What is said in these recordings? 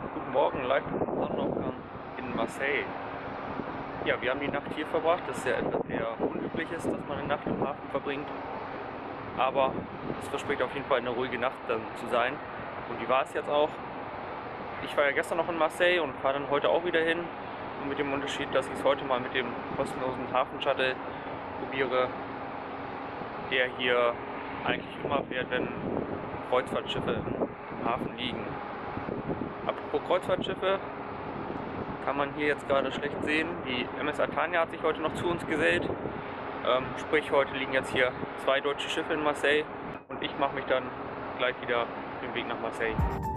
Guten Morgen, live vom Sonnenaufgang in Marseille. Ja, wir haben die Nacht hier verbracht. Das ist ja etwas eher unüblich ist, dass man eine Nacht im Hafen verbringt. Aber es verspricht auf jeden Fall eine ruhige Nacht dann zu sein. Und die war es jetzt auch. Ich war ja gestern noch in Marseille und fahre dann heute auch wieder hin. Und mit dem Unterschied, dass ich es heute mal mit dem kostenlosen Hafen-Shuttle probiere, der hier eigentlich immer fährt, wenn Kreuzfahrtschiffe im Hafen liegen. Apropos Kreuzfahrtschiffe, kann man hier jetzt gerade schlecht sehen. Die MS Atania hat sich heute noch zu uns gesellt. Sprich, heute liegen jetzt hier 2 deutsche Schiffe in Marseille und ich mache mich dann gleich wieder auf den Weg nach Marseille.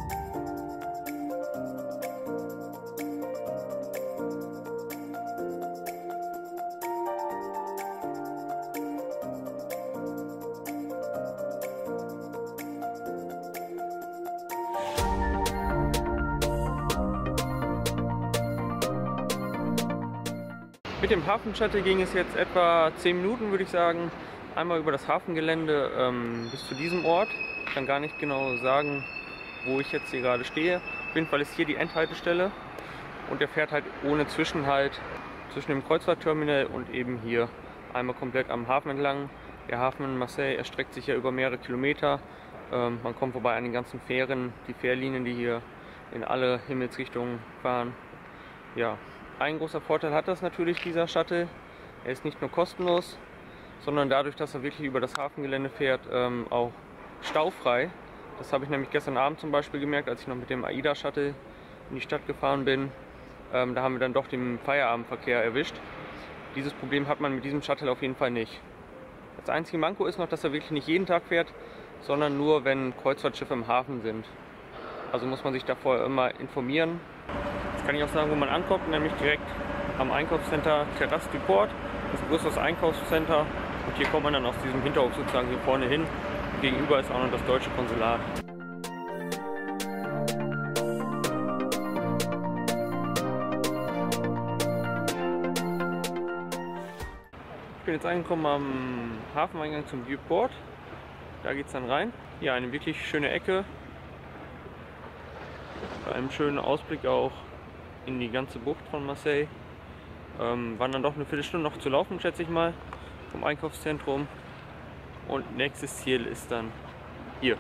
Mit dem Hafen-Shuttle ging es jetzt etwa 10 Minuten, würde ich sagen, einmal über das Hafengelände bis zu diesem Ort. Ich kann gar nicht genau sagen, wo ich jetzt hier gerade stehe. Auf jeden Fall ist hier die Endhaltestelle und der fährt halt ohne Zwischenhalt zwischen dem Kreuzfahrtterminal und eben hier einmal komplett am Hafen entlang. Der Hafen in Marseille erstreckt sich ja über mehrere Kilometer. Man kommt vorbei an den ganzen Fähren, die Fährlinien, die hier in alle Himmelsrichtungen fahren. Ja. Ein großer Vorteil hat das natürlich, dieser Shuttle. Er ist nicht nur kostenlos, sondern dadurch, dass er wirklich über das Hafengelände fährt, auch staufrei. Das habe ich nämlich gestern Abend zum Beispiel gemerkt, als ich noch mit dem AIDA-Shuttle in die Stadt gefahren bin. Da haben wir dann doch den Feierabendverkehr erwischt. Dieses Problem hat man mit diesem Shuttle auf jeden Fall nicht. Das einzige Manko ist noch, dass er wirklich nicht jeden Tag fährt, sondern nur, wenn Kreuzfahrtschiffe im Hafen sind. Also muss man sich davor immer informieren. Jetzt kann ich auch sagen, wo man ankommt, nämlich direkt am Einkaufscenter Terrasse du Port. Das ist ein größeres Einkaufscenter und hier kommt man dann aus diesem Hinterhof sozusagen hier vorne hin. Gegenüber ist auch noch das deutsche Konsulat. Ich bin jetzt angekommen am Hafeneingang zum Vieux-Port. Da geht es dann rein. Hier eine wirklich schöne Ecke. Bei einem schönen Ausblick auch in die ganze Bucht von Marseille. Waren dann doch eine Viertelstunde noch zu laufen, schätze ich mal, vom Einkaufszentrum. Und nächstes Ziel ist dann hier.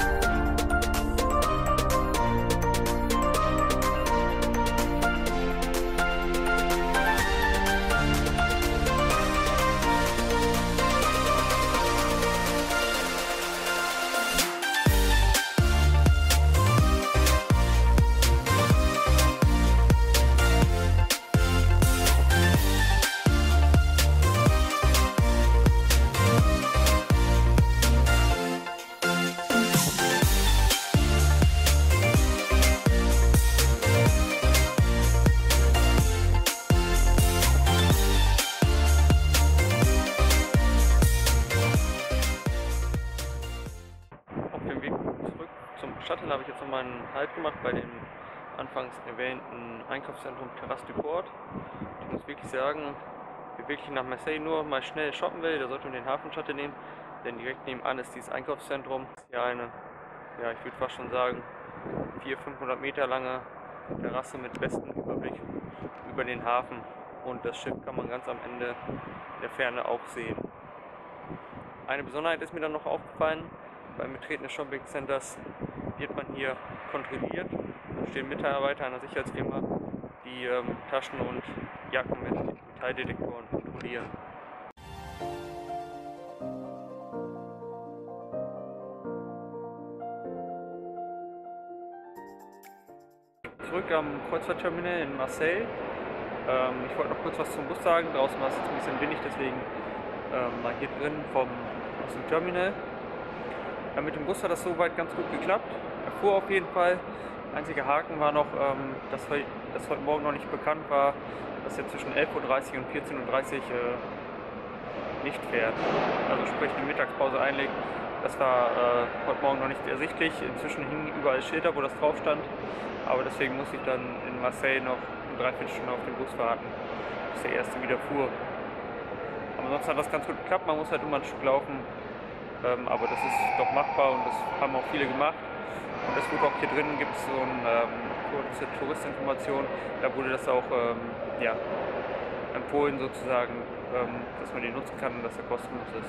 Shuttle habe ich jetzt nochmal einen Halt gemacht bei dem anfangs erwähnten Einkaufszentrum Terrasse du Port. Ich muss wirklich sagen, wer wirklich nach Marseille nur mal schnell shoppen will, der sollte den Hafen-Shuttle nehmen, denn direkt nebenan ist dieses Einkaufszentrum. Das ist ja eine, ja ich würde fast schon sagen, 400-500 Meter lange Terrasse mit bestem Überblick über den Hafen und das Schiff kann man ganz am Ende der Ferne auch sehen. Eine Besonderheit ist mir dann noch aufgefallen: beim Betreten des Shopping-Centers wird man hier kontrolliert. Da stehen Mitarbeiter einer Sicherheitsfirma, die Taschen und Jacken mit Metalldetektoren kontrollieren. Zurück am Kreuzfahrtterminal in Marseille. Ich wollte noch kurz was zum Bus sagen. Draußen war es jetzt ein bisschen windig, deswegen mal hier drin aus dem Terminal. Mit dem Bus hat das soweit ganz gut geklappt. Er fuhr auf jeden Fall. Einziger Haken war noch, dass heute Morgen noch nicht bekannt war, dass er zwischen 11:30 Uhr und 14:30 Uhr nicht fährt. Also sprich eine Mittagspause einlegt. Das war heute Morgen noch nicht ersichtlich. Inzwischen hingen überall Schilder, wo das drauf stand. Aber deswegen musste ich dann in Marseille noch eine Dreiviertelstunde auf den Bus warten, bis der erste wieder fuhr. Aber sonst hat das ganz gut geklappt. Man muss halt immer ein Stück laufen. Aber das ist doch machbar und das haben auch viele gemacht. Und das wurde auch hier drin, gibt es so eine kurze Touristinformation, da wurde das auch ja, empfohlen sozusagen, dass man den nutzen kann und dass er kostenlos ist.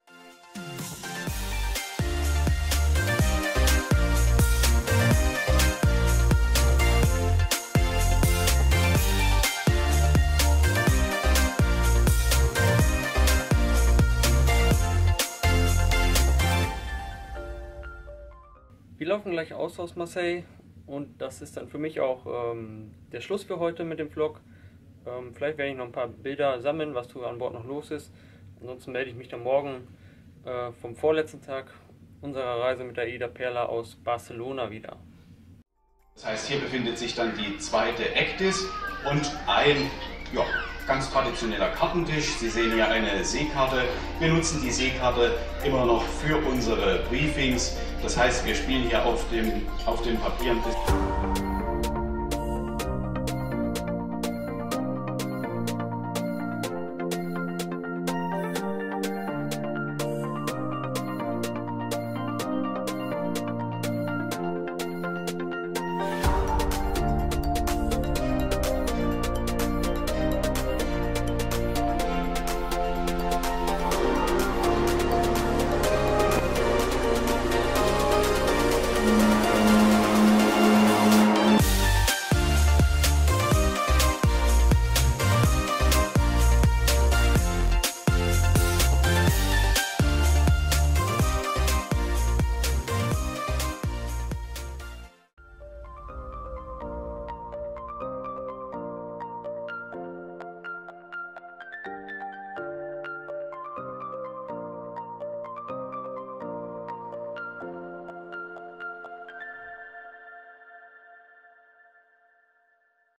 Wir laufen gleich aus Marseille und das ist dann für mich auch der Schluss für heute mit dem Vlog. Vielleicht werde ich noch ein paar Bilder sammeln, was an Bord noch los ist. Ansonsten melde ich mich dann morgen vom vorletzten Tag unserer Reise mit der AIDA Perla aus Barcelona wieder. Das heißt, hier befindet sich dann die zweite Eckdis und ein ganz traditioneller Kartentisch. Sie sehen hier eine Seekarte. Wir nutzen die Seekarte immer noch für unsere Briefings. Das heißt, wir spielen hier auf den Papieren.